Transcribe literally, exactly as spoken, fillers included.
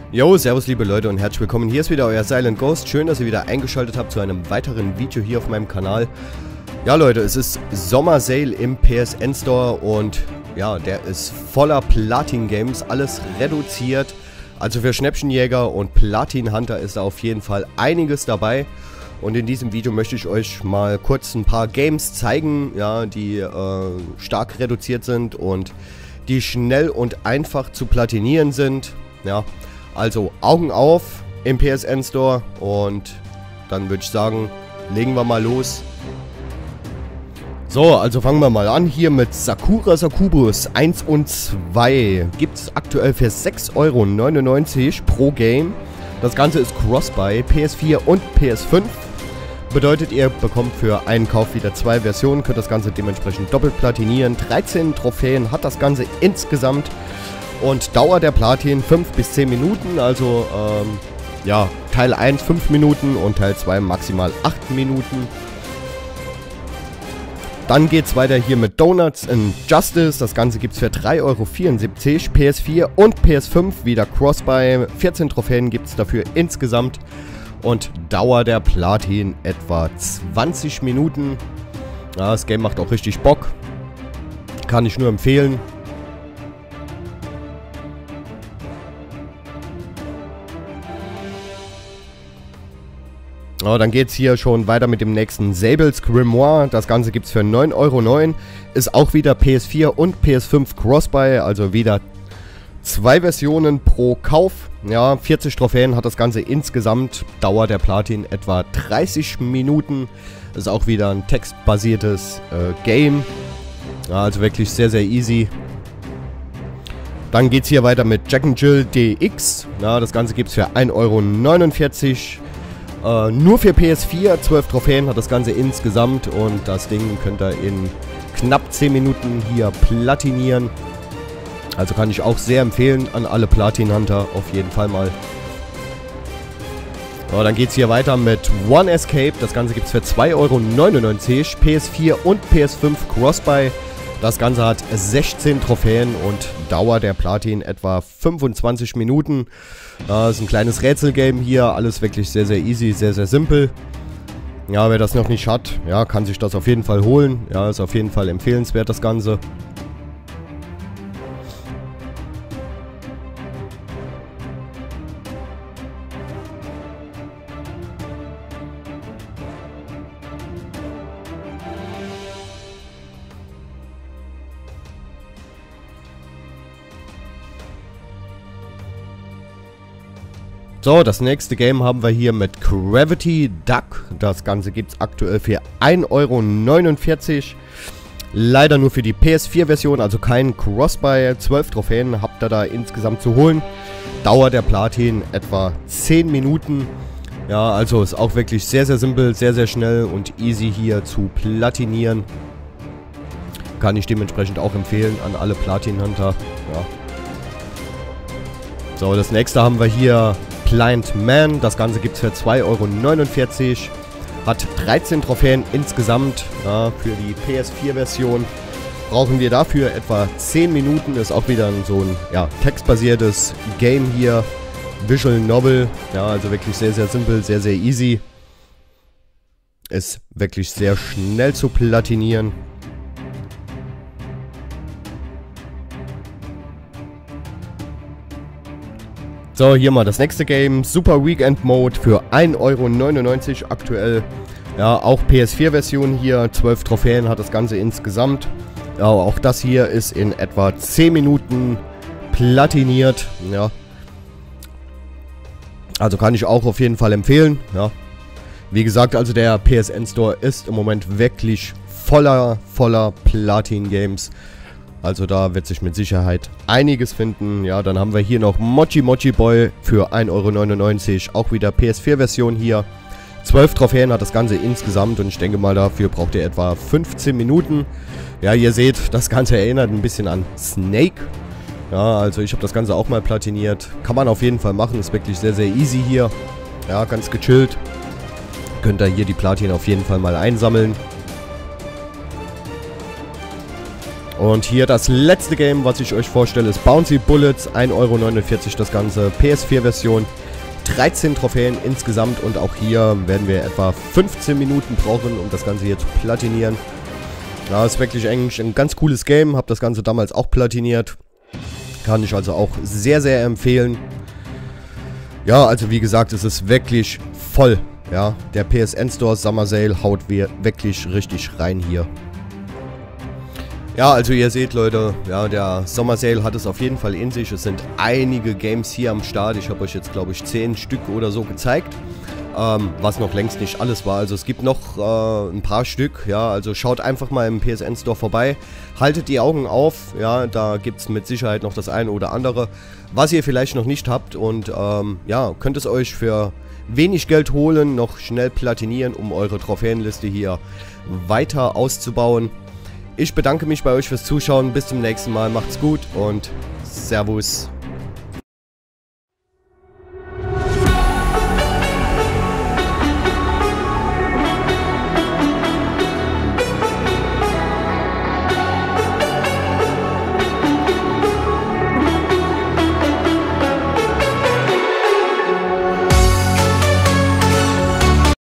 Yo, servus liebe Leute und herzlich willkommen. Hier ist wieder euer Silent Ghost. Schön, dass ihr wieder eingeschaltet habt zu einem weiteren Video hier auf meinem Kanal. Ja Leute, es ist Sommersale im P S N Store und ja, der ist voller Platin-Games, alles reduziert. Also für Schnäppchenjäger und Platin-Hunter ist da auf jeden Fall einiges dabei. Und in diesem Video möchte ich euch mal kurz ein paar Games zeigen, ja, die äh, stark reduziert sind und die schnell und einfach zu platinieren sind. Ja, also Augen auf im P S N Store und dann würde ich sagen, legen wir mal los. So, also fangen wir mal an hier mit Sakura Succubus eins und zwei. Gibt es aktuell für sechs Euro neunundneunzig pro Game. Das Ganze ist Cross-Buy, P S vier und P S fünf. Bedeutet, ihr bekommt für einen Kauf wieder zwei Versionen, könnt das Ganze dementsprechend doppelt platinieren. dreizehn Trophäen hat das Ganze insgesamt. Und Dauer der Platin fünf bis zehn Minuten, also ähm, ja, Teil eins fünf Minuten und Teil zwei maximal acht Minuten. Dann geht es weiter hier mit Donuts and Justice, das Ganze gibt es für drei Euro vierundsiebzig, P S vier und P S fünf, wieder Cross-Buy, vierzehn Trophäen gibt es dafür insgesamt. Und Dauer der Platin etwa zwanzig Minuten. Ja, das Game macht auch richtig Bock, kann ich nur empfehlen. Oh, dann geht es hier schon weiter mit dem nächsten Sables Grimoire. Das Ganze gibt es für neun Euro neun. Ist auch wieder P S vier und P S fünf Cross-Buy, also wieder zwei Versionen pro Kauf. Ja, vierzig Trophäen hat das Ganze insgesamt. Dauer der Platin etwa dreißig Minuten. Ist auch wieder ein textbasiertes äh, Game. Ja, also wirklich sehr, sehr easy. Dann geht es hier weiter mit Jack and Jill D X. Ja, das Ganze gibt es für ein Euro neunundvierzig. Uh, nur für P S vier, zwölf Trophäen hat das Ganze insgesamt und das Ding könnt ihr in knapp zehn Minuten hier platinieren. Also kann ich auch sehr empfehlen an alle Platin-Hunter, auf jeden Fall mal. So, dann geht es hier weiter mit One Escape, das Ganze gibt es für zwei Euro neunundneunzig, P S vier und P S fünf Cross-Buy. Das Ganze hat sechzehn Trophäen und Dauer der Platin etwa fünfundzwanzig Minuten. Das ist ein kleines Rätselgame hier, alles wirklich sehr, sehr easy, sehr, sehr simpel. Ja, wer das noch nicht hat, ja, kann sich das auf jeden Fall holen. Ja, ist auf jeden Fall empfehlenswert, das Ganze. So, das nächste Game haben wir hier mit Gravity Duck. Das Ganze gibt es aktuell für ein Euro neunundvierzig. Leider nur für die P S vier Version, also kein Cross-Buy. zwölf Trophäen habt ihr da insgesamt zu holen. Dauer der Platin etwa zehn Minuten. Ja, also ist auch wirklich sehr, sehr simpel, sehr, sehr schnell und easy hier zu platinieren. Kann ich dementsprechend auch empfehlen an alle Platin-Hunter. Ja. So, das nächste haben wir hier Blind Man. Das Ganze gibt es für zwei Euro neunundvierzig. Hat dreizehn Trophäen insgesamt. Ja, für die P S vier Version brauchen wir dafür etwa zehn Minuten. Ist auch wieder so ein ja, textbasiertes Game hier. Visual Novel. Ja, also wirklich sehr, sehr simpel, sehr, sehr easy. Ist wirklich sehr schnell zu platinieren. So, hier mal das nächste Game, Super Weekend Mode für ein Euro neunundneunzig aktuell. Ja, auch P S vier Version hier, zwölf Trophäen hat das Ganze insgesamt. Ja, auch das hier ist in etwa zehn Minuten platiniert. Ja. Also kann ich auch auf jeden Fall empfehlen. Ja. Wie gesagt, also der P S N Store ist im Moment wirklich voller, voller Platin-Games. Also da wird sich mit Sicherheit einiges finden. Ja, dann haben wir hier noch Mochi Mochi Boy für ein Euro neunundneunzig. Auch wieder P S vier Version hier. zwölf Trophäen hat das Ganze insgesamt und ich denke mal, dafür braucht ihr etwa fünfzehn Minuten. Ja, ihr seht, das Ganze erinnert ein bisschen an Snake. Ja, also ich habe das Ganze auch mal platiniert. Kann man auf jeden Fall machen, ist wirklich sehr, sehr easy hier. Ja, ganz gechillt. Könnt ihr hier die Platin auf jeden Fall mal einsammeln. Und hier das letzte Game, was ich euch vorstelle, ist Bouncy Bullets, ein Euro neunundvierzig das Ganze, P S vier Version, dreizehn Trophäen insgesamt und auch hier werden wir etwa fünfzehn Minuten brauchen, um das Ganze hier zu platinieren. Ja, ist wirklich eigentlich ein ganz cooles Game, habe das Ganze damals auch platiniert, kann ich also auch sehr, sehr empfehlen. Ja, also wie gesagt, es ist wirklich voll, ja, der P S N Store Summer Sale haut wir wirklich richtig rein hier. Ja, also ihr seht, Leute, ja, der Summer Sale hat es auf jeden Fall in sich. Es sind einige Games hier am Start. Ich habe euch jetzt, glaube ich, zehn Stück oder so gezeigt. Ähm, was noch längst nicht alles war. Also es gibt noch äh, ein paar Stück, ja, also schaut einfach mal im P S N Store vorbei. Haltet die Augen auf, ja, da gibt es mit Sicherheit noch das eine oder andere, was ihr vielleicht noch nicht habt. Und ähm, ja, könnt es euch für wenig Geld holen, noch schnell platinieren, um eure Trophäenliste hier weiter auszubauen. Ich bedanke mich bei euch fürs Zuschauen. Bis zum nächsten Mal. Macht's gut und Servus.